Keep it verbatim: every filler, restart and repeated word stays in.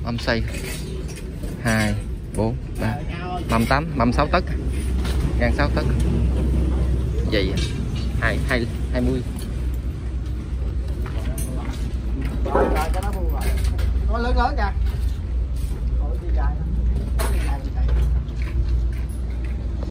mâm xay hai bốn ba mâm tám mâm sáu tấc, gan sáu tấc, vậy hai hai hai mươi. Nó lớn lớn kìa.